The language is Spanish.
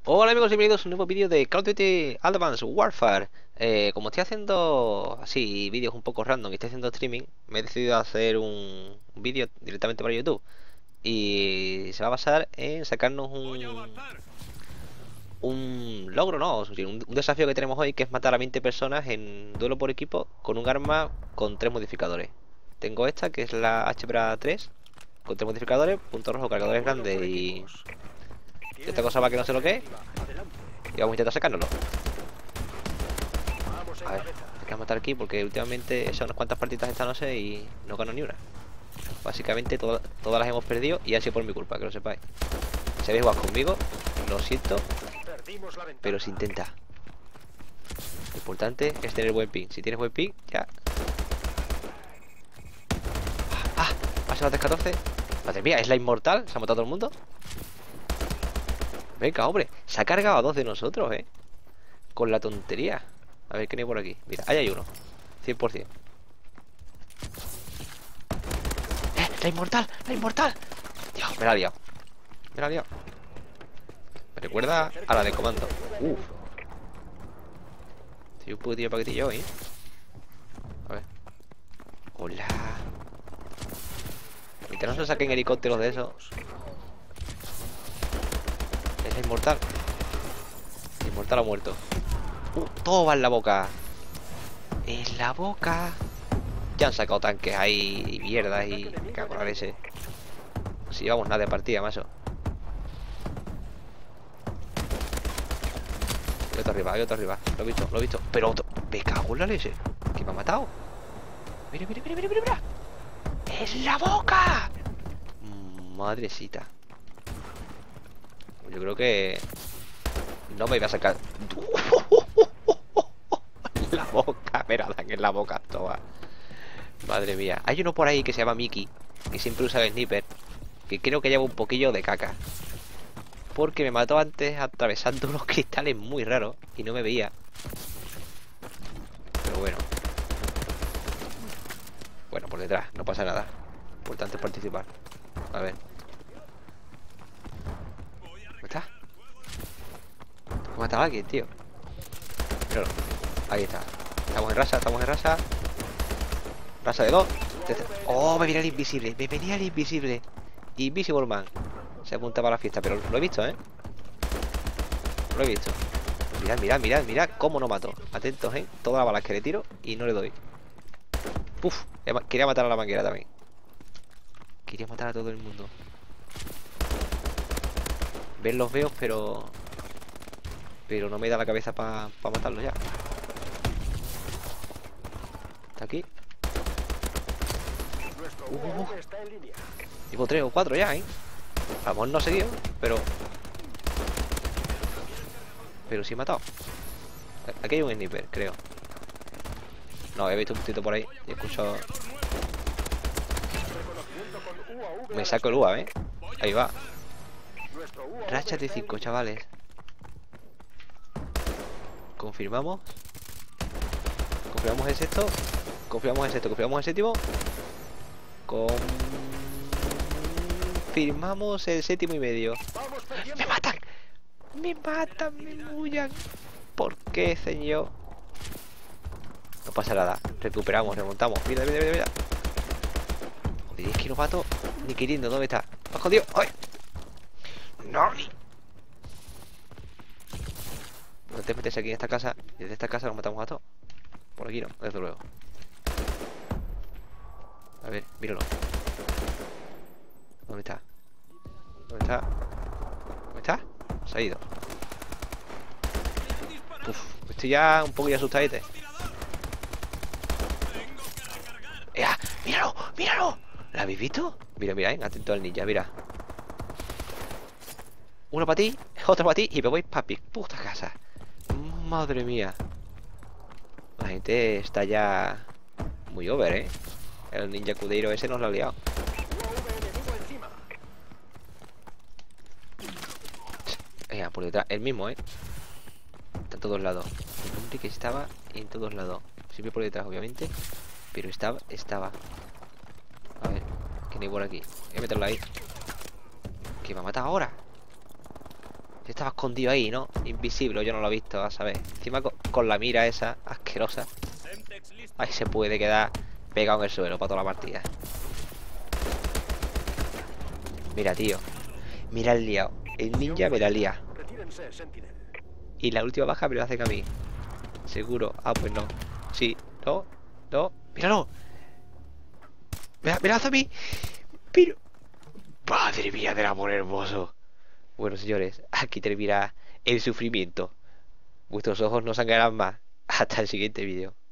Hola amigos y bienvenidos a un nuevo vídeo de Call of Duty Advanced Warfare. Como estoy haciendo así vídeos un poco random y estoy haciendo streaming, me he decidido hacer un vídeo directamente para YouTube. Y se va a basar en sacarnos un logro, ¿no? O sea, un desafío que tenemos hoy, que es matar a 20 personas en duelo por equipo con un arma con 3 modificadores. Tengo esta, que es la HPRA 3, con 3 modificadores, punto rojo, cargadores grandes y esta cosa va que no sé lo que es. Y vamos a intentar sacárnoslo. A ver, hay que matar aquí porque últimamente he hecho unas cuantas partidas esta noche y no gano ni una. Básicamente todas las hemos perdido y ha sido por mi culpa, que lo sepáis. Si habéis jugado conmigo, lo siento, pero se intenta. Lo importante es tener buen ping. Si tienes buen ping, ya. ¡Ah! Ha sido la 314. Madre mía, es la inmortal. Se ha matado todo el mundo. Venga, hombre. Se ha cargado a 2 de nosotros, con la tontería. A ver, ¿qué hay por aquí? Mira, ahí hay uno. 100%. ¡La inmortal! ¡La inmortal! Dios, me la ha liado. Me la ha liado. Me recuerda a la de comando. Uf. Estoy un poquitillo paquetillo hoy, A ver. Hola. Mientras no se saquen helicópteros de esos. Es la inmortal. La inmortal ha muerto. Todo va en la boca. En la boca. Ya han sacado tanques ahí y mierdas y me cago en la leche. Si llevamos nada de partida, macho. Hay otro arriba, hay otro arriba. Lo he visto, lo he visto. Pero otro. Me cago en la leche. ¿Que me ha matado? Mira, mira, mira, mira, mira, mira. ¡Es la boca! Madrecita. Yo creo que no me iba a sacar. La boca, me la dan en la boca toda. Madre mía. Hay uno por ahí que se llama Mickey, que siempre usa el sniper, que creo que lleva un poquillo de caca, porque me mató antes atravesando unos cristales muy raros y no me veía. Pero bueno. Bueno, por detrás, no pasa nada. Lo importante es participar. A ver. ¿Dónde está? ¿Me ha matado a alguien, tío? Míralo. Ahí está. Estamos en rasa, estamos en rasa. Rasa de 2. Oh, me venía el invisible. Me venía el invisible. Invisible Man. Se apuntaba a la fiesta, pero lo he visto, Lo he visto. Mirad, mirad, mirad, mirad cómo no mato. Atentos, todas las balas que le tiro y no le doy. Puf, quería matar a la manguera también. Quería matar a todo el mundo. Ver los veo, pero no me da la cabeza para matarlo ya. Está aquí. Llevo 3 o 4 ya, Vamos, no seguido, pero sí he matado. Aquí hay un sniper, creo. No, he visto un tito por ahí y he escuchado. Me saco el UA, Ahí va. Racha de 5, chavales. Confirmamos. Confirmamos el sexto. Confirmamos el sexto. Confirmamos el séptimo. Confirmamos el séptimo y medio. ¡Me matan! ¡Me matan! ¡Me mullan! ¿Por qué, señor? No pasa nada. Recuperamos, remontamos. Mira, mira, mira, mira. Joder, es que no mato ni queriendo. ¿Dónde está? ¡Me has jodido! ¡Ay! ¡No! No te metes aquí en esta casa. Y desde esta casa nos matamos a todos. Por aquí no, desde luego. A ver, míralo. ¿Dónde está? ¿Dónde está? ¿Dónde está? Se ha ido. Uf, estoy ya un poco asustadete. ¡Míralo! ¡Míralo! ¿La habéis visto? Mira, mira, atento al ninja, mira. Uno para ti, otro para ti y me voy para mi puta casa. Madre mía. La gente está ya muy over, El ninja cudeiro ese nos lo ha liado. Por detrás, el mismo, Está en todos lados. El hombre que estaba en todos lados. Siempre por detrás, obviamente. Pero estaba. A ver, ¿quién hay por aquí? Voy a meterlo ahí. ¿Que me ha matado ahora? Estaba escondido ahí, ¿no? Invisible, yo no lo he visto, a saber. Encima con la mira esa asquerosa. Ahí se puede quedar pegado en el suelo para toda la partida. Mira, tío. Mira el liado. El ninja me la lía. Y la última baja me lo hace a mí. Seguro. Ah, pues no. Sí. No. No. ¡Míralo! ¡Me la hace a mí! Pero... ¡Madre mía del amor hermoso! Bueno, señores, aquí termina el sufrimiento. Vuestros ojos no sangrarán más. Hasta el siguiente vídeo.